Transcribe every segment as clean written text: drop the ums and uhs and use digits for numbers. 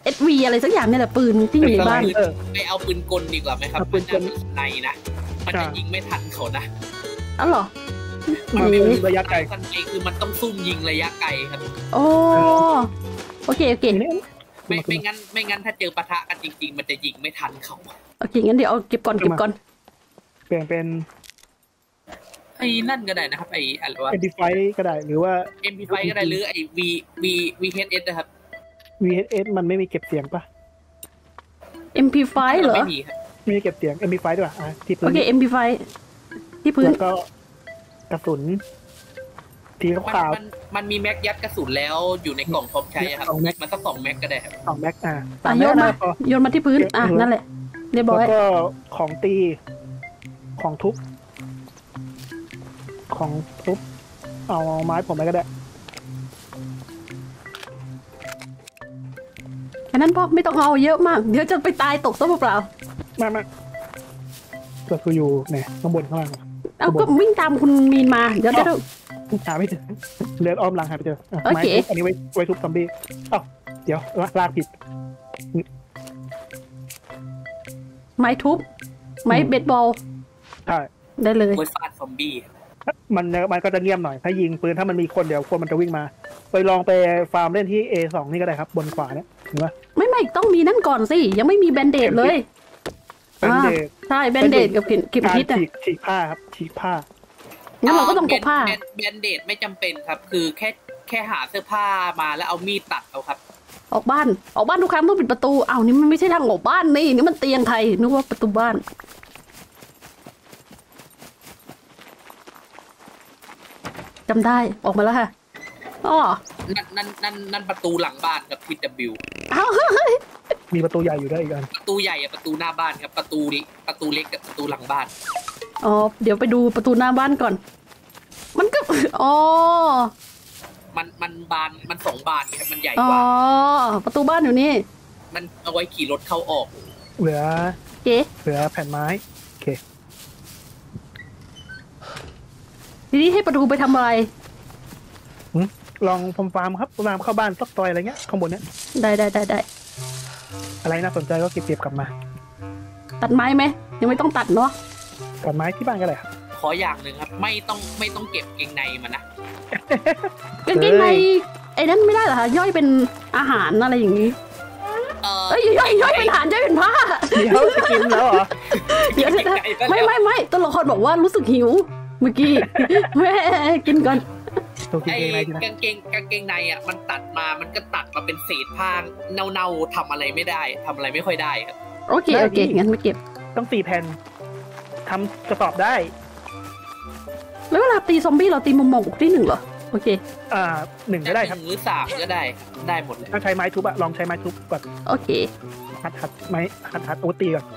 SV อะไรสักอย่างเนี่ยแหละปืนที่อยู่ในบ้านไปเอาปืนกลดีกว่าไหมครับปืนกลในนะมันจะยิงไม่ทันเขานะอ๋อเหรอมันไม่มีระยะไกลกันเองคือมันต้องซุ่มยิงระยะไกลครับโอ้โอเคไม่งั้นถ้าเจอปะทะกันจริงๆมันจะยิงไม่ทันเขาโอเคงั้นเดี๋ยวเอาเก็บก่อนเปลี่ยนเป็นไอ้นั่นก็ได้นะครับไอ้อะไรวะ MP5 ก็ได้หรือว่า MP5 ก็ได้หรือไอ้ VHS นะครับ VHS มันไม่มีเก็บเสียงปะ MP5 เหรอไม่มีครับไม่มีเก็บเสียง MP5 ด้วยอ่ะที่พื้นโอเค MP5 ที่พื้นแล้วก็กระสุนทีขาวมันมีแม็กยัดกระสุนแล้วอยู่ในกล่องพร้อมใช้ครับมันต้อง2 แม็กก็ได้ครับ 2 แม็กโยนมาที่พื้นนั่นแหละเรียบร้อยแล้วก็ของตีของทุบเอาไม้ผมไปก็ได้แค่นั้นพอไม่ต้องเอาเยอะมากเดี๋ยวจะไปตายตกซะเปล่าไม่ตัวกูอยู่เนี่ยข้างบนข้างล่างเอาก็วิ่งตามคุณมีนมาเดี๋ยวหาไม่เจอเลือดอ้อมหลังหาไม่เจอโอเคอันนี้ไว้ทุบซอมบี้เดี๋ยวลากผิดไม้ทุบไม้เบสบอลใช่ได้เลยไว้ฟาดซอมบี้มันก็จะเงียบหน่อยถ้ายิงปืนถ้ามันมีคนเดี๋ยวคนมันจะวิ่งมาไปลองไปฟาร์มเล่นที่ A2 นี่ก็ได้ครับบนขวาเนี่ยเห็นไหมไม่ต้องมีนั่นก่อนสิยังไม่มีแบนเดดเลยใช่แบนเดดกับเข็มทิศฉีกผ้าครับฉีกผ้างั้นเราก็ต้องพกผ้าแบนเดดไม่จำเป็นครับคือแค่หาเสื้อผ้ามาแล้วเอามีดตัดเอาครับออกบ้านทุกครั้งต้องปิดประตูนี่มันไม่ใช่ทางออกบ้านนี่มันเตียงไทยนึกว่าประตูบ้านจำได้ออกมาแล้วค่ะนั่นประตูหลังบ้านกับทิศ W มีประตูใหญ่อยู่ได้อีกอันประตูใหญ่ประตูหน้าบ้านครับประตูเล็กกับประตูหลังบ้านเดี๋ยวไปดูประตูหน้าบ้านก่อนมันก็มันบานมัน2 บานครับมันใหญ่กว่าประตูบ้านอยู่นี่มันเอาไว้ขี่รถเข้าออกเหลือแผ่นไม้โอเคทีนี้ให้ประตูไปทำอะไรลองฟาร์มครับฟาร์มเข้าบ้านสักตอยอะไรเงี้ยข้างบนเนี้ยได้อะไรน่าสนใจก็เก็บกลับมาตัดไม้ไหมยังไม่ต้องตัดเนาะตัดไม้ที่บ้านก็ได้ครับขออย่างหนึ่งครับไม่ต้องเก็บเกงในมันนะเกงในไอ้นั้นไม่ได้เหรอคะย่อยเป็นอาหารอะไรอย่างนี้ย่อยเป็นอาหารย่อยเป็นผ้าเดี๋ยวจะกินแล้วเหรอไม่ตัวละครบอกว่ารู้สึกหิวเมื่อกี้แม่กินก่อนไอ้กางเกงในมันตัดมามันก็ตัดมาเป็นเศษผ้าเน่าๆทำอะไรไม่ได้ทำอะไรไม่ค่อยได้ครับโอเคงั้นไม่เก็บต้อง4 แผ่นทำกระสอบได้แล้วเวลาตีซอมบี้เราตีมุมมองที่1เหรอโอเค 1ก็ได้ครับหรือ3ก็ได้หมดเลยถ้าใช้ไม้ทุบลองใช้ไม้ทุบก่อนโอเคหัดไม้หัดโอตีก่อน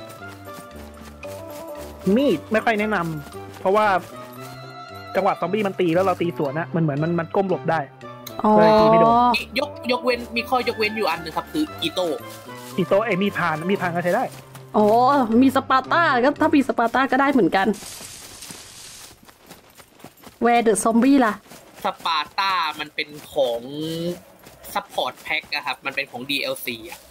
มีดไม่ค่อยแนะนำเพราะว่าจังหวะซอมบี้มันตีแล้วเราตีสวนนะมันเหมือนมันก้มหลบได้เลยตีไม่โดนยกเว้นมีข้อยกเว้นอยู่อันนึงครับคืออีโต้มีดผ่านก็ใช้ได้มีสปาร์ต้าก็ถ้ามีสปาร์ต้าก็ได้เหมือนกันแวร์เดอะซอมบี้ล่ะสปาร์ต้ามันเป็นของซัพพอร์ตแพ็คอะครับมันเป็นของ DLC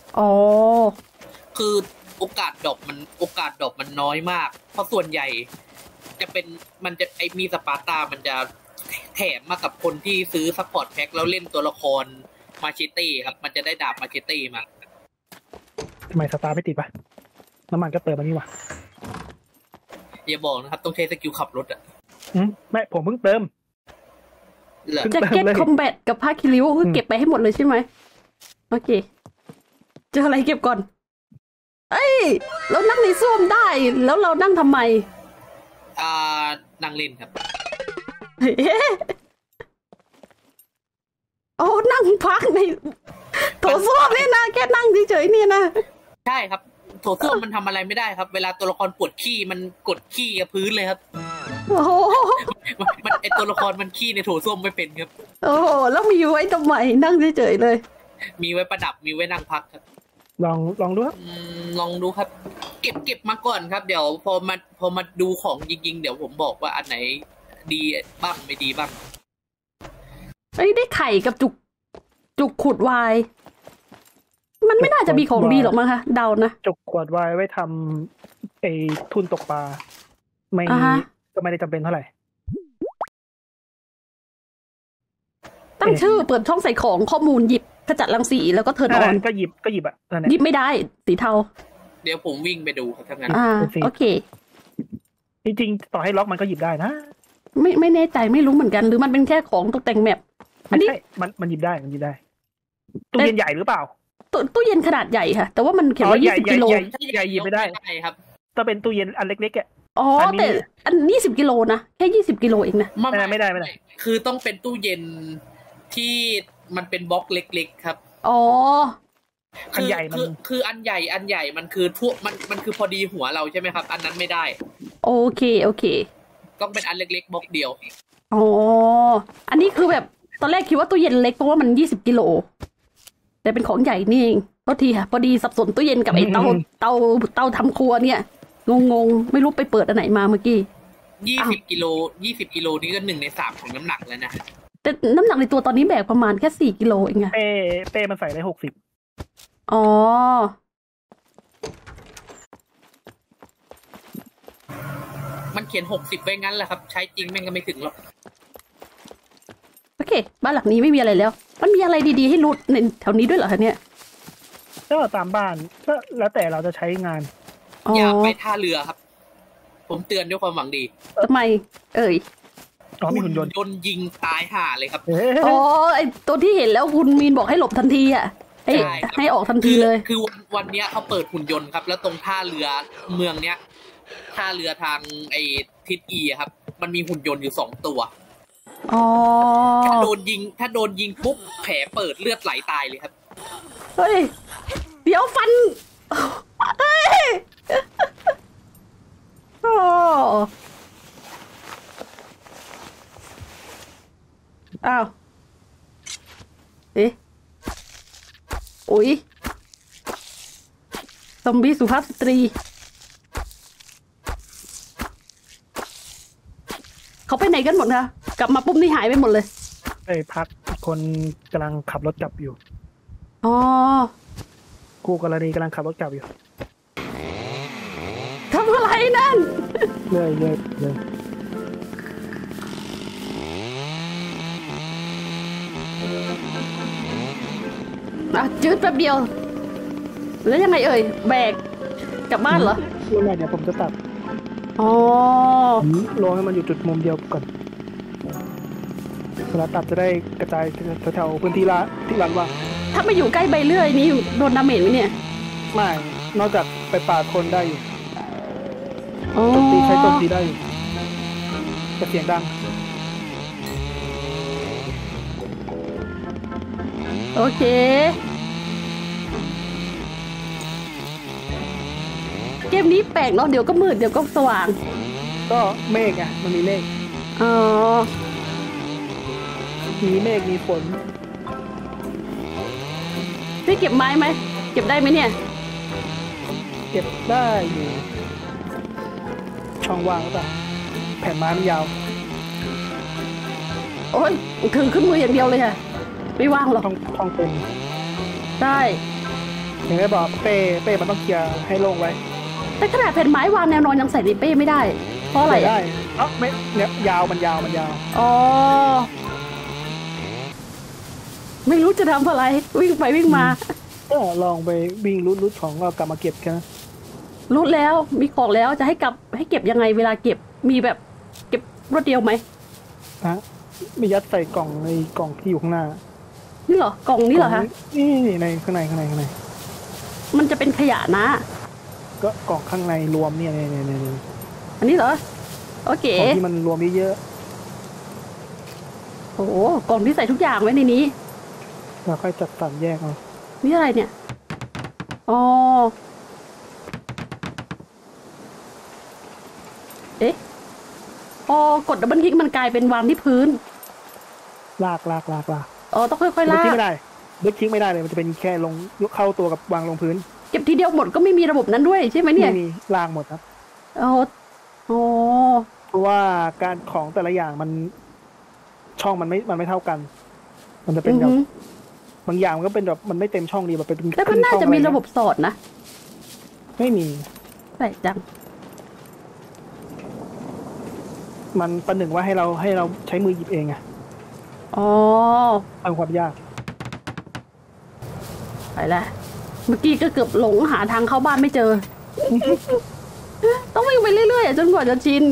คือโอกาสดรอปมันน้อยมากเพราะส่วนใหญ่จะเป็นมันจะมีสปาร์ต้ามันจะแถมมากับคนที่ซื้อซัพพอร์ตแพ็คแล้วเล่นตัวละครมาเชตี้ครับมันจะได้ดาบมาเชตี้มาทำไมสตาร์ไม่ติดปะน้ำมันก็เติมมานี่วะอย่าบอกนะครับต้องใช้สกิลขับรถไม่ผมเพิ่งเติมแจ็คเก็ตคอมแบทกับผ้าคิริ้วคือเก็บไปให้หมดเลยใช่ไหมโอเคเจออะไรเก็บก่อนเรานั่งในส้วมได้แล้วเรานั่งทำไมนั่งเล่นครับนั่งพักในโถส้วมนี่นะแค่นั่งเฉยๆนี่นะใช่ครับโถส้วมมันทำอะไรไม่ได้ครับเวลาตัวละครปวดขี้มันกดขี้กับพื้นเลยครับมันไอตัวละครมันขี้ในโถส้วมไม่เป็นครับแล้วมีไว้ทำไมนั่งเฉยๆเลยมีไว้ประดับมีไว้นั่งพักครับลองดูครับลองดูครับเก็บมาก่อนครับเดี๋ยวพอมาดูของจริงๆเดี๋ยวผมบอกว่าอันไหนดีบ้างไม่ดีบ้างได้ไข่กับจุกขุดวายมันไม่น่าจะมีของดีหรอกมั้งคะเดานะจกขวดไว้ทำไอ้ทุนตกปลาไม่ก็ไม่ได้จำเป็นเท่าไหร่ตั้งชื่อเปิดช่องใส่ของข้อมูลหยิบขจัดรังสีแล้วก็เทิร์นออนก็หยิบอ่ะหยิบไม่ได้สีเทาเดี๋ยวผมวิ่งไปดูครับทั้งนั้นโอเคจริงๆต่อให้ล็อกมันก็หยิบได้นะไม่แน่ใจไม่รู้เหมือนกันหรือมันเป็นแค่ของตกแต่งแมปอันนี้มันหยิบได้ตู้เย็นใหญ่หรือเปล่าตู้เย็นขนาดใหญ่ค่ะแต่ว่ามันเขียนว่า20 กิโลใหญ่หยิบไม่ได้ครับถ้าเป็นตู้เย็นอันเล็กๆอ่ะแต่อัน20 กิโลนะแค่20 กิโลเองนะไม่ได้คือต้องเป็นตู้เย็นที่มันเป็นบล็อกเล็กๆครับอันใหญ่คืออันใหญ่มันคือทั่วมันคือพอดีหัวเราใช่ไหมครับอันนั้นไม่ได้โอเคต้องเป็นอันเล็กๆบล็อกเดียวอันนี้คือแบบตอนแรกคิดว่าตู้เย็นเล็กเพราะว่ามัน20 กิโลแต่เป็นของใหญ่นี่เองโทษทีค่ะพอดีสับสนตู้เย็นกับไอ้เตาทำครัวเนี่ยงงไม่รู้ไปเปิดอันไหนมาเมื่อกี้ 20 กิโลนี่ก็1 ใน 3ของน้ำหนักแล้วนะแต่น้ำหนักในตัวตอนนี้แบกประมาณแค่4 กิโลเองอะเป้มันใส่ได้60 มันเขียน60ไว้งั้นแหละครับใช้จริงแม่งก็ไม่ถึงหรอกโอเคบ้านหลังนี้ไม่มีอะไรแล้วมันมีอะไรดีๆให้รู้ในแถวนี้ด้วยเหรอคะเนี่ยก็ตามบ้านก็แล้วแต่เราจะใช้งานอย่าไปท่าเรือครับผมเตือนด้วยความหวังดีทำไมมีหุ่นยนต์ยิงตายห่าเลยครับไอตัวที่เห็นแล้วคุณมีนบอกให้หลบทันทีอ่ะให้ออกทันทีเลยคือวันนี้เขาเปิดหุ่นยนต์ครับแล้วตรงท่าเรือเมืองเนี้ยท่าเรือทางไอทิศอีครับมันมีหุ่นยนต์อยู่2 ตัวถ้าโดนยิงปุ๊บแผลเปิดเลือดไหลตายเลยครับเฮ้ยเดี๋ยวฟันเฮ้ยอ้าวอุ๊ยซอมบี้สุภาพสตรีเขาไปไหนกันหมดคะกลับมาปุ๊บนี่หายไปหมดเลยไปพักคนกำลังขับรถกลับอยู่คู่กรณีกำลังขับรถกลับอยู่ทำอะไรนั่นเลยจืดแป๊บเดียวแล้วยังไงเอ่ยแบกกลับบ้านเหรอไม่เดี๋ยวผมจะตัดลงให้มันอยู่จุดมุมเดียวก่อนเวลาตัดจะได้กระจายแถวพื้นที่ที่ร้านว่างถ้าไม่อยู่ใกล้ใบเลื่อยนี่โดนดาเมจไหมเนี่ยไม่นอกจากไปปาดคนได้อยู่ตีใช้โจมตีได้อยู่แต่เสียงดังโอเคเกมนี้แปลกเนาะเดี๋ยวก็มืดเดี๋ยวก็สว่างก็เมฆไงมันมีเมฆมีเมฆมีฝนพี่เก็บไม้ไหมเก็บได้ไหมเนี่ยเก็บได้อยู่ช่องว่างหรือเปล่าแผ่นไม้มันยาวโอ้ยถือขึ้นมืออย่างเดียวเลยค่ะไม่ว่างหรอกช่องเต็มได้อย่างที่บอกเป้มันต้องเคลียร์ให้โล่งไว้แต่ขนาดแผ่นไม้วางแนวนอนยังใส่ในเป้ไม่ได้เพราะอะไรได้ไม่เนี่ยยาวมันยาวไม่รู้จะทำอะไรวิ่งไปวิ่งมาก็ลองไปวิ่งรุดของก็กลับมาเก็บกันรุดแล้วมีของแล้วจะให้เก็บยังไงเวลาเก็บมีแบบเก็บรวดเดียวไหมมียัดใส่กล่องในกล่องที่อยู่ข้างหน้านี่เหรอกล่องนี้เหรอคะนี่ในข้างในมันจะเป็นขยะนะก็กล่องข้างในรวมเนี่ยอันนี้เหรอโอเคกล่องที่มันรวมเยอะโอ้กล่องที่ใส่ทุกอย่างไว้ในนี้เราค่อยจัดสรรแยกเอานี่อะไรเนี่ยกดดับเบิลคลิกมันกลายเป็นวางที่พื้นลากต้องค่อยๆลากไม่ได้เบิลคลิกไม่ได้เลยมันจะเป็นแค่ลงเข้าตัวกับวางลงพื้นเก็บทีเดียวหมดก็ไม่มีระบบนั้นด้วยใช่ไหมเนี่ยมีลากหมดครับเพราะว่าการของแต่ละอย่างมันช่องมันไม่เท่ากันมันจะเป็นแบบบางอย่างมันก็เป็นแบบมันไม่เต็มช่องดีแบบเป็นแล้วก็น่าจะมีระบบสอดนะไม่มีแปลกจังมันประหนึ่งว่าให้เราใช้มือหยิบเองไงอ๋อเอาความยากไปแล้วเมื่อกี้ก็เกือบหลงหาทางเข้าบ้านไม่เจอ ต้องวิ่งไปเรื่อยๆจนกว่าจะชิน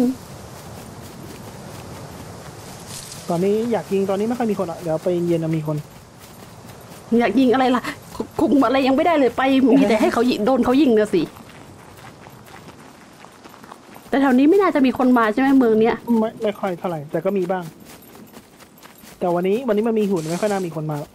ตอนนี้อยากยิงตอนนี้ไม่ค่อยมีคนอ่ะเดี๋ยวไปเย็นมีคนอยากยิงอะไรล่ะคุมอะไรยังไม่ได้เลยไปมีแต่ให้เขายิงโดนเขายิงเนี่ยสิแต่แถวนี้ไม่น่าจะมีคนมาใช่ไหมเมืองเนี้ยไม่ค่อยเท่าไหร่แต่ก็มีบ้าง แต่วันนี้มันมีหุ่นไม่ค่อยน่ามีคนมา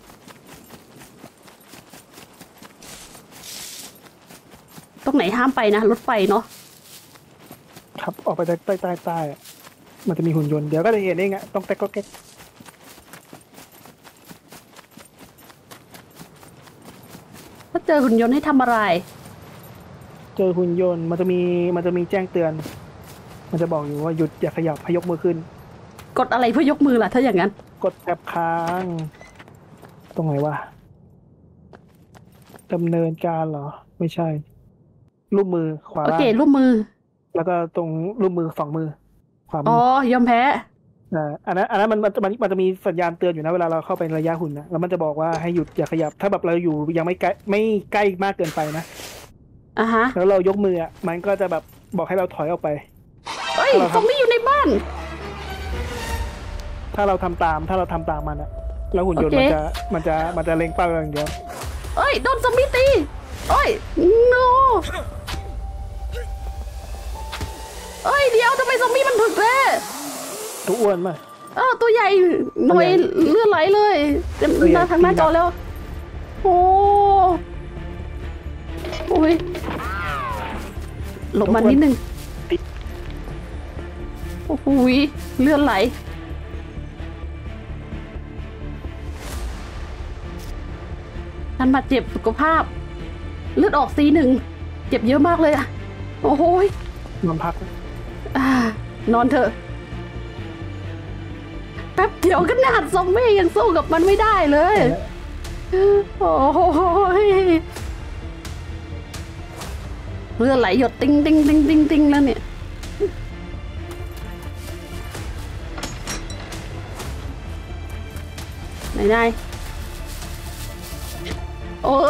ตรงไหนห้ามไปนะรถไฟเนาะครับออกไปใต้มันจะมีหุ่นยนต์เดี๋ยวก็จะเห็นเองอะต้องแตกก็แก๊กถ้าเจอหุ่นยนต์ให้ทำอะไรเจอหุ่นยนต์มันจะมีแจ้งเตือน มันจะบอกอยู่ว่าหยุดอย่าขยับให้ยกมือขึ้นกดอะไรเพื่อยกมือล่ะถ้าอย่างนั้นกดแท็บค้างตรงไหนวะดำเนินการเหรอไม่ใช่รูปมือขวาโอล่างเครูปมือแล้วก็ตรงรูปมือสองมือขวามือ๋อยอมแพ้อันนั้นมันจะมีสัญญาณเตือนอยู่นะเวลาเราเข้าไประยะหุ่นนะแล้วมันจะบอกว่าให้หยุดอย่าขยับถ้าแบบเราอยู่ยังไม่ใกล้มากเกินไปนะฮะแล้วเรายกมืออ่ะมันก็จะแบบบอกให้เราถอยออกไปเฮ้ยซอมบี้อยู่ในบ้านถ้าเราทำตามมันอะแล้วหุ่นยนต์มันจะเล็งเป้าอย่างเดียวเอ้ยโดนซอมบี้ตีเอ้ยโนเอ้ยเดี๋ยวทำไมซอมบี้มันถึกเลยตัวอ้วนมากตัวใหญ่หน่วยเลือดไหลเลยเต็มทางหน้าจอแล้วโอ้ยหลบมานิดนึงโอ้โหเลือดไหลท่านบาดเจ็บสุขภาพเลือดออกC1เจ็บเยอะมากเลยอะโอ้โหนอนพักนอนเถอะแป๊บเดียวขนาดซอมบี้ยังสู้กับมันไม่ได้เลยโอ้ยเลือดไหลหยดติ้งติ้งติ้งติ้งติ้งแล้วเนี่ยไหนโอ้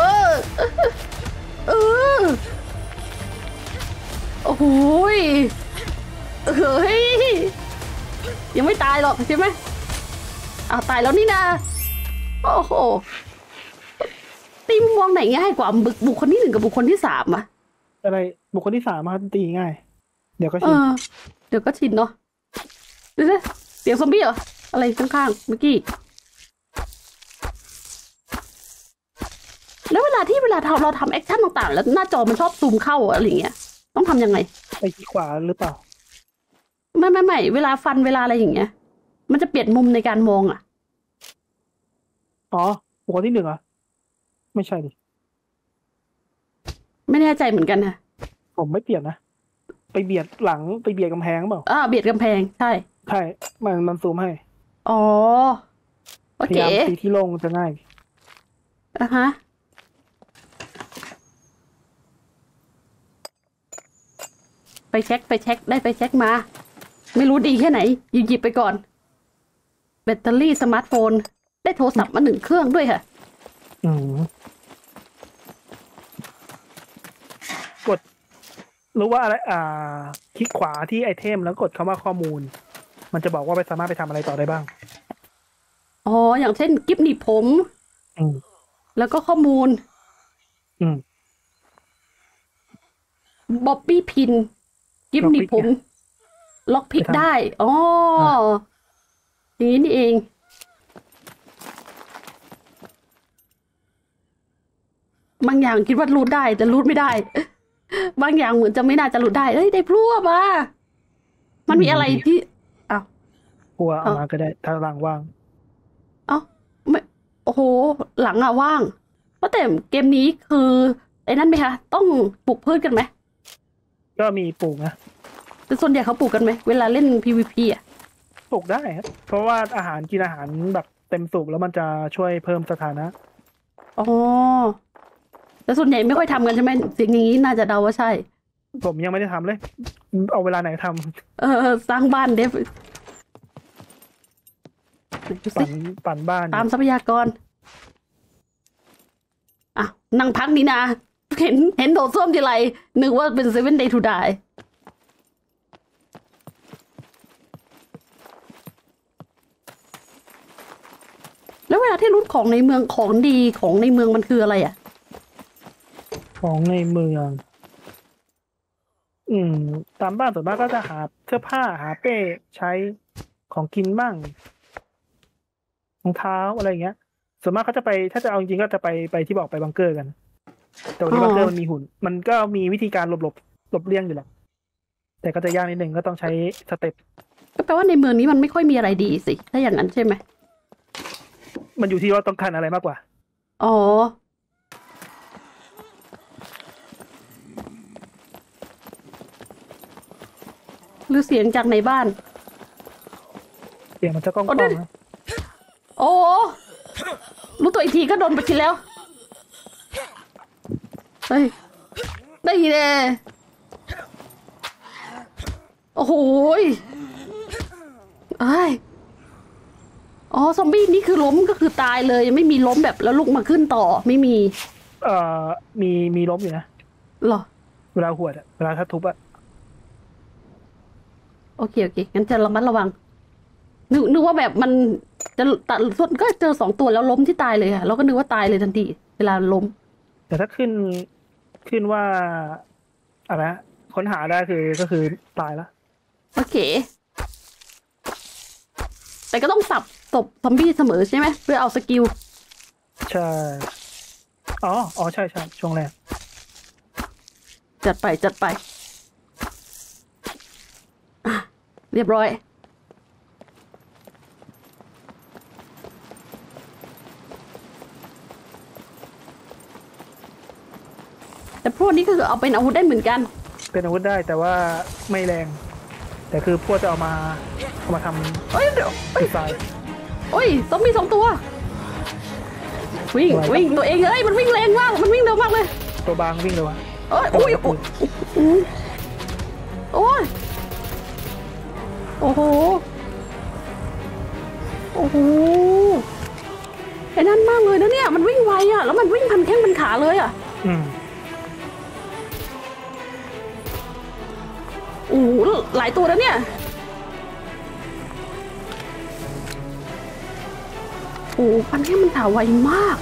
โอ้โหเฮ้ยยังไม่ตายหรอกใช่ไหมตายแล้วนี่นะโอ้โหตีมุมมองไหนง่ายกว่าบุคคลที่1กับบุคคลที่3อะอะไรบุคคลที่3มาตีง่ายเดี๋ยวก็ชินเนาะเดี๋ยวเสียงซอมบี้เหรออะไรข้างๆเมื่อกี้แล้วเวลาเราทำแอคชั่นต่างๆแล้วหน้าจอมันชอบซูมเข้าอะไรอย่างเงี้ยต้องทำยังไงไปที่ขวาหรือเปล่าไม่เวลาฟันเวลาอะไรอย่างเงี้ยมันจะเปลี่ยนมุมในการมองบุคคลที่1อ่ะไม่ใช่ดิไม่แน่ใจเหมือนกันนะผมไม่เปลี่ยนนะไปเบียดหลังไปเบียดกำแพงเปล่าเบียดกำแพงใช่มันซูมให้อ๋อโอเคพยายามตีที่โล่งจะง่ายฮะไปเช็คได้ไปเช็คมาไม่รู้ดีแค่ไหนหยิบไปก่อนแบตเตอรี่สมาร์ทโฟนได้โทรศัพท์มา1เครื่องด้วยค่ะกดรู้ว่าอะไรคลิกขวาที่ไอเทมแล้วกดคำว่าข้อมูลมันจะบอกว่าสามารถไปทำอะไรต่อได้บ้างอย่างเช่นกิฟต์หนีบผมแล้วก็ข้อมูลบ๊อบบี้พินกิฟต์หนีบผมล็อกพิกได้อย่างนี้นี่เองบางอย่างคิดว่ารูดได้แต่รูดไม่ได้บางอย่างเหมือนจะไม่น่าจะรูดได้ได้พลั่วมามันมีอะไรที่พลั่วเอามาก็ได้ถ้าหลังว่างไม่โอ้โหหลังว่างเพราะแต่เกมนี้คือไอ้นั่นไหมคะต้องปลูกพืชกันไหมก็มีปลูกนะแต่ส่วนใหญ่เขาปลูกกันไหมเวลาเล่น PVP ปลูกได้ครับเพราะว่ากินอาหารแบบเต็มสูบแล้วมันจะช่วยเพิ่มสถานะอ๋อแต่ส่วนใหญ่ไม่ค่อยทำกันใช่ไหมเสียงอย่างนี้น่าจะเดาว่าใช่ผมยังไม่ได้ทำเลย เอาเวลาไหนทำสร้างบ้านเดฟดูสิปั่นบ้านตามทรัพยากรอ่ะนั่งพักนี่นะเห็นโถส้วมทีไรนึกว่าเป็น7 Day to Die แล้วเวลาที่รูทของในเมืองของดีของในเมืองมันคืออะไรอ่ะของในเมือง ตามบ้านส่วนมากก็จะหาเสื้อผ้าหาเป้ใช้ของกินบ้างรองเท้าอะไรเงี้ย ส่วนมากเขาจะไปถ้าจะเอาจริงๆก็จะไปที่บอกไปบังเกอร์กัน แต่วันนี้บังเกอร์มันมีหุ่น มันก็มีวิธีการหลบเลี่ยงอยู่แหละแต่ก็จะยากนิดนึงก็ต้องใช้สเต็ปก็แปลว่าในเมืองนี้มันไม่ค่อยมีอะไรดีสิถ้าอย่างนั้นใช่ไหมมันอยู่ที่ว่าต้องการอะไรมากกว่าอ๋อหรือเสียงจากในบ้านเสียงมันจะก้องอ๋อนั่นๆนะโอ้รู้ตัวอีกทีก็โดนไปทีแล้ว เฮ้ย ได้ยินเลยโอ้โหยเอ้ยอ๋อ ซอมบี้นี่คือล้มก็คือตายเลยไม่มีล้มแบบแล้วลุกมาขึ้นต่อไม่มีเอ่อมีล้มอยู่นะเหรอเวลาหวดอะเวลาถ้าทุบอะโอเคงั้นจะระมัดระวังนึกว่าแบบมันจะตัดส่วนก็เจอ2 ตัวแล้วล้มที่ตายเลยค่ะเราก็นึกว่าตายเลยทันทีเวลาล้มแต่ถ้าขึ้นว่าอะไรนะค้นหาได้ก็คือตายแล้วโอเค แต่ก็ต้องสับตบซอมบี้เสมอใช่ไหมเพื่อเอาสกิลใช่ อ๋อใช่ช่วงแรกจัดไปอ่ะเรียบร้อย แต่พวกนี้ก็คือเอาเป็นอาวุธได้เหมือนกันเป็นอาวุธได้แต่ว่าไม่แรง แต่คือพวกจะเอามาทำเอ้ยเดี๋ยวดีไซน์โอ้ยซอมบี้2 ตัว วิ่งตัวเองเอ้ยมันวิ่งแรงมากมันวิ่งเร็วมากเลยตัวบางวิ่งเลยวะเอ้ยอุ้ยโอ้ยโอ้โหไอ้นั่นมากเลยนะเนี่ยมันวิ่งไวอ่ะแล้วมันวิ่งพันแข้งพันขาเลยอ่ะ โอ้โหหลายตัวแล้วเนี่ยโอ้พันแข้งพันขาไวมาก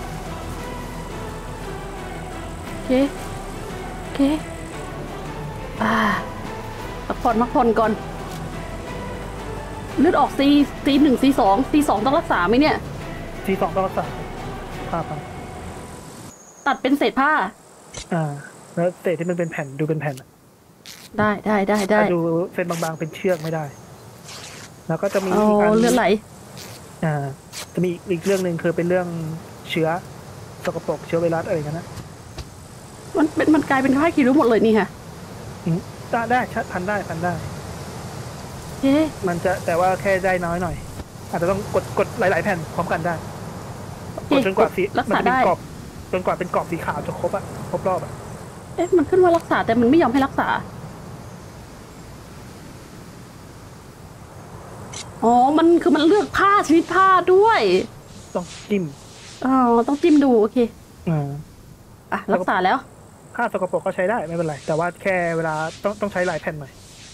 โอเคพักผ่อนก่อนเลือดออกC1 C2 ต้องรักษาไหมเนี่ย C2ต้องรักษาผ้าพังตัดเป็นเศษผ้าแล้วเศษที่มันเป็นแผ่นดูเป็นแผ่นได้ดูเส้นบางๆเป็นเชือกไม่ได้ แล้วก็จะมีอ๋ออีกอันเลือดไหลจะมีอีกเรื่องหนึ่งคือเป็นเรื่องเชื้อสกปรกเชื้อไวรัสอะไรกันนะมันกลายเป็นผ้าคีริ้วหมดเลยนี่ค่ะได้พันได้เฮ้มันจะแต่ว่าแค่ได้น้อยหน่อย อาจจะต้องกดหลายๆแผ่นพร้อมกันได้กดจนกว่ารักมันษาจะเป็นได้กรอบจนกว่าเป็นกรอบสีขาวจะครบรอบมันขึ้นว่ารักษาแต่มันไม่ยอมให้รักษาอ๋อมันเลือกผ้าชนิดผ้าด้วยต้องจิ้มอ๋อต้องจิ้มดูโอเคอ่ารักษาแล้วผ้าสกปรกก็ใช้ได้ไม่เป็นไรแต่ว่าแค่เวลาต้องใช้หลายแผ่นหน่อย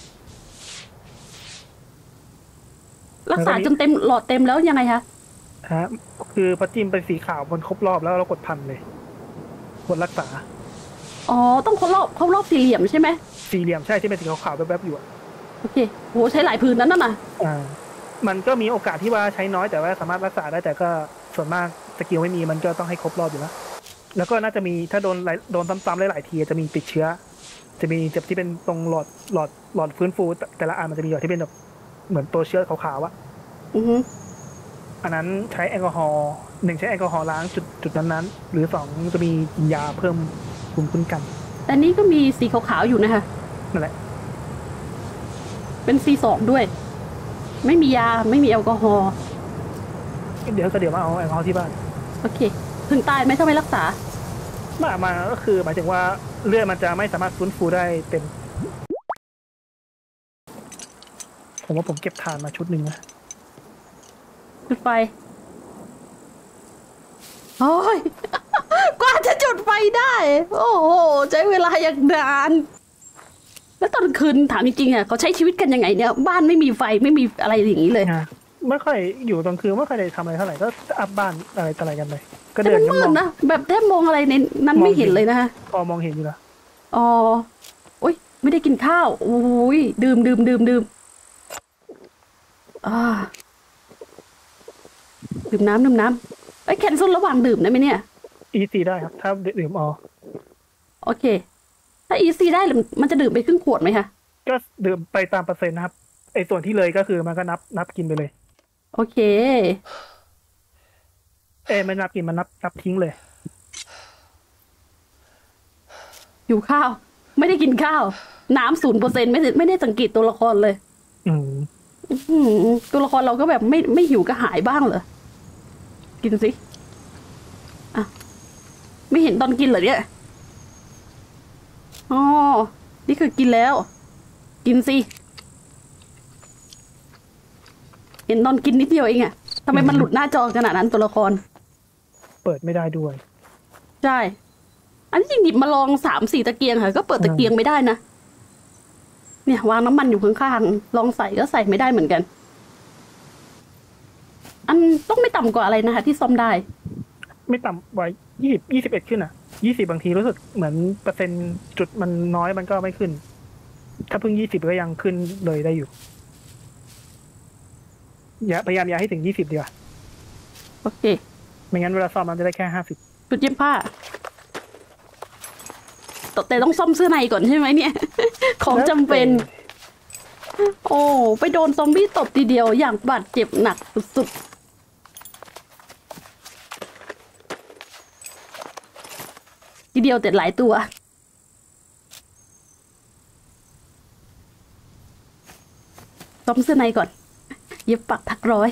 รักษาจนเต็มหลอดเต็มแล้วยังไงคะคือพอจิ้มเป็นสีขาวมันครบรอบแล้วเรากดพันเลยกดรักษาอ๋อต้องครบรอบสี่เหลี่ยมใช่ไหมสี่เหลี่ยมใช่ที่เป็นสีขาวๆแวบๆอยู่โอเคโหใช้หลายพื้นนั้นน่ะมันก็มีโอกาสที่ว่าใช้น้อยแต่ว่าสามารถรักษาได้แต่ก็ส่วนมากสกิลไม่มีมันก็ต้องให้ครบรอบอยู่แล้วก็น่าจะมีถ้าโดนซ้ำๆหลายๆทีจะมีติดเชื้อจะมีเจ็บที่เป็นตรงหลอดฟื้นฟูแต่ละอันมันจะมีหลอดที่เป็นแบบเหมือนตัวเชื้อขาวๆอะอันนั้นใช้แอลกอฮอล์1ใช้แอลกอฮอล์ล้างจุดนั้นๆหรือ2จะมีกินยาเพิ่มภูมิคุ้มกันแต่นี้ก็มีสีขาวๆอยู่นะคะนั่นแหละเป็น C2 ด้วยไม่มียาไม่มีแอลกอฮอล์เดี๋ยวมาเอาแอลกอฮอล์ที่บ้านโอเคถึงตายไหมถ้าไม่รักษามาก็คือหมายถึงว่าเลือดมันจะไม่สามารถฟื้นฟูได้เต็มผมว่าผมเก็บถ่านมาชุดหนึ่งนะจุดไฟโอ้ย กว่าจะจุดไฟได้ โอ้โหใช้เวลาอย่างนานแล้วตอนคืนถามจริงๆอ่ะเขาใช้ชีวิตกันยังไงเนี่ยบ้านไม่มีไฟไม่มีอะไรอย่างนี้เลยไม่ค่อยอยู่ตอนคืนไม่ค่อยได้ทำอะไรเท่าไหร่ก็อัพบ้านอะไรกันไปก็เดินกันมืดนะแบบแทบมองอะไรในนั้นไม่เห็นเลยนะฮะพอมองเห็นอยู่แล้วอ๋อโอ๊ยไม่ได้กินข้าวโอ้ยดื่มดื่มน้ำไอ้แคนเซิลระหว่างดื่มได้ไหมเนี่ย EC ได้ครับถ้าดื่มโอเคถ้า EC ได้มันจะดื่มไปครึ่งขวดไหมคะก็ดื่มไปตามเปอร์เซ็นต์นะครับไอ้ส่วนที่เลยก็คือมันก็นับกินไปเลยโอเคไม่นับกินมันนับทิ้งเลยอยู่ข้าวไม่ได้กินข้าวน้ำ0%ไม่ได้สังเกตตัวละครเลยตัวละครเราก็แบบไม่หิวก็หายบ้างเหรอกินสิอ่ะไม่เห็นตอนกินเหรอเนี่ยอ๋อนี่คือกินแล้วกินสิเห็นตอนกินนิดเดียวเองอะทำไมมันหลุดหน้าจอขนาดนั้นตัวละครเปิดไม่ได้ด้วยใช่อันนี้จริงหยิบมาลอง3-4ตะเกียงค่ะก็เปิดตะเกียงไม่ได้นะเนี่ยวางน้ำมันอยู่ข้างๆลองใส่ก็ใส่ไม่ได้เหมือนกันอันต้องไม่ต่ำกว่าอะไรนะคะที่ซ่อมได้ไม่ต่ำกว่า21ขึ้นอ่ะ20บางทีรู้สึกเหมือนเปอร์เซ็นต์จุดมันน้อยมันก็ไม่ขึ้นถ้าเพิ่ง20ก็ยังขึ้นเลยได้อยู่พยายามอย่าให้ถึง20ดีกว่าโอเคไม่งั้นเวลาซ่อมมันจะได้แค่50 จุดเย็บผ้าแต่ต้องซ่อมเสื้อในก่อนใช่ไหมเนี่ยของจำเป็นโอ้ไปโดนซอมบี้ตบทีเดียวอย่างบาดเจ็บหนักสุดๆทีเดียวแต่หลายตัวซ่อมเสื้อในก่อนเย็บปักถักร้อย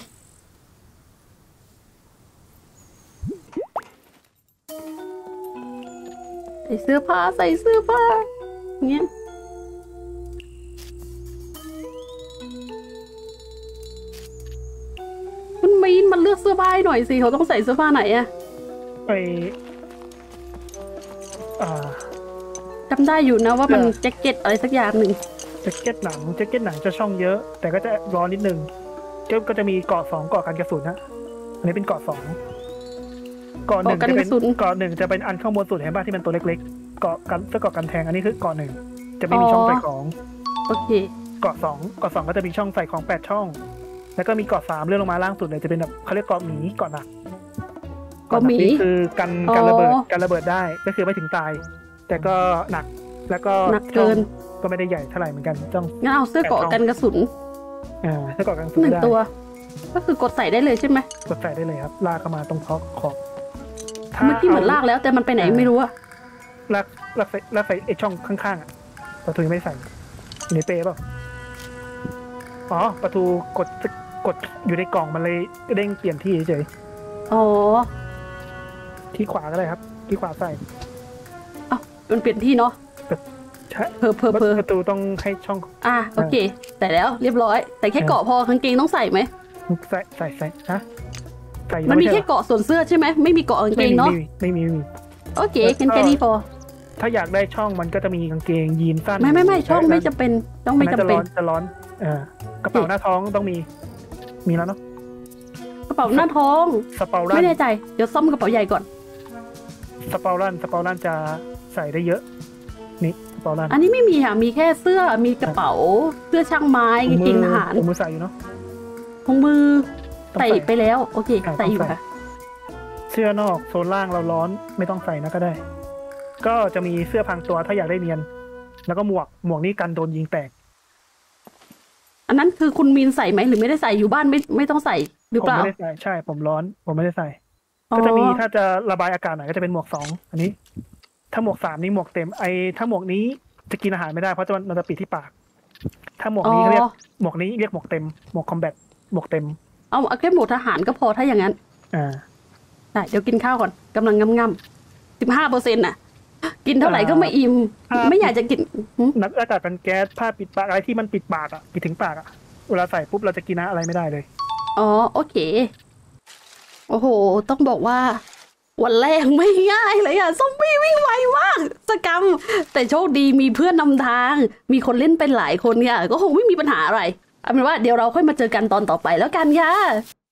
ใส่เสื้อผ้าเงี้ยคุณมีนมันเลือกเสื้อผ้าหน่อยสิเขาต้องใส่เสื้อผ้าไหนอะจำได้อยู่นะว่ามันแจ็คเก็ตอะไรสักอย่างหนึ่งแจ็คเก็ตหนังจะช่องเยอะแต่ก็จะร้อนนิดนึงก็จะมีเกาะ2เกาะกันกระสุนนะอันนี้เป็นเกาะ2เกาะ1จะเป็นเกาะ1จะเป็นอันข้างบนสุดเห็นป่ะที่มันตัวเล็กๆเกาะกันแทงอันนี้คือเกาะ1จะไม่มีช่องใส่ของโอเคเกาะ2ก็จะมีช่องใส่ของ8ช่องแล้วก็มีเกาะ3เลื่อนลงมาล่างสุดเลยจะเป็นแบบเขาเรียกเกาะหมีเกาะหนักนี่คือกันระเบิดได้ก็คือไม่ถึงตายแต่ก็หนักแล้วก็หนักเกินก็ไม่ได้ใหญ่เท่าไหร่เหมือนกันต้องงั้นเอาเสื้อเกาะกันกระสุนเสื้อเกาะกันกระสุน 1ตัวก็คือกดใส่ได้เลยใช่ไหมกดใส่ได้เลยครับลากเข้ามาตรงขอบเมื่อกี้เหมือนลากแล้วแต่มันไปไหนไม่รู้อะลากใส่ไอช่องข้างๆอ่ะประตูยังไม่ใส่อยู่ในเป้เปล่าอ๋อประตูกดอยู่ในกล่องมันเลยเด้งเปลี่ยนที่เฉยอ๋อที่ขวาก็ได้ครับที่ขวาใส่มันเปลี่ยนที่เนาะเพอประตูต้องให้ช่องโอเคแต่แล้วเรียบร้อยแต่แค่เกาะพอกางเกงต้องใส่ไหมใส่ฮะมันมีแค่เกาะส่วนเสื้อใช่ไหมไม่มีเกาะกางเกงเนาะไม่มีโอเคแค่นี้พอถ้าอยากได้ช่องมันก็จะมีกางเกงยีนสั้นไม่ช่องไม่จำเป็นต้องไม่จำเป็นจะร้อนกระเป๋าหน้าท้องต้องมีแล้วเนาะกระเป๋าหน้าท้องสเปาลันไม่แน่ใจเดี๋ยวซ่อมกระเป๋าใหญ่ก่อนสเปาลันจะใส่ได้เยอะนี่สเปาลันอันนี้ไม่มีค่ะมีแค่เสื้อมีกระเป๋าเสื้อช่างไม้กางเกงทหารมือใส่อยู่เนาะถุงมือใส่ไปแล้วโอเคใส่อยู่ค่ะเสื้อนอกโซนล่างเราร้อนไม่ต้องใส่นะก็ได้ก็จะมีเสื้อพังตัวถ้าอยากได้เนียนแล้วก็หมวกนี่กันโดนยิงแตกอันนั้นคือคุณมีนใส่ไหมหรือไม่ได้ใส่อยู่บ้านไม่ต้องใส่หรือเปล่าผมไม่ได้ใส่ใช่ผมร้อนผมไม่ได้ใส่ก็จะมีถ้าจะระบายอากาศหน่อยก็จะเป็นหมวก2อันนี้ถ้าหมวก3นี่หมวกเต็มถ้าหมวกนี้จะกินอาหารไม่ได้เพราะมันจะปิดที่ปากถ้าหมวกนี้เรียกหมวกคอมแบทหมวกเต็มเอาแค่หมวกทหารก็พอถ้าอย่างนั้นได้เดี๋ยวกินข้าวก่อนกำลังง่ำๆ15%น่ะ กินเท่าไหร่ก็ไม่อิ่มไม่อยากจะกินนักอากาศกันแก๊สผ้าปิดปากอะไรที่มันปิดปากอ่ะปิดถึงปากอ่ะเวลาใส่ปุ๊บเราจะกินอะไรไม่ได้เลยอ๋อโอเคโอ้โหต้องบอกว่าวันแรกไม่ง่ายเลยอะซอมบี้วิ่งไวมากสกรรมแต่โชคดีมีเพื่อนนำทางมีคนเล่นเป็นหลายคนค่ะก็คงไม่มีปัญหาอะไรเอาเป็นว่าเดี๋ยวเราค่อยมาเจอกันตอนต่อไปแล้วกันค่ะ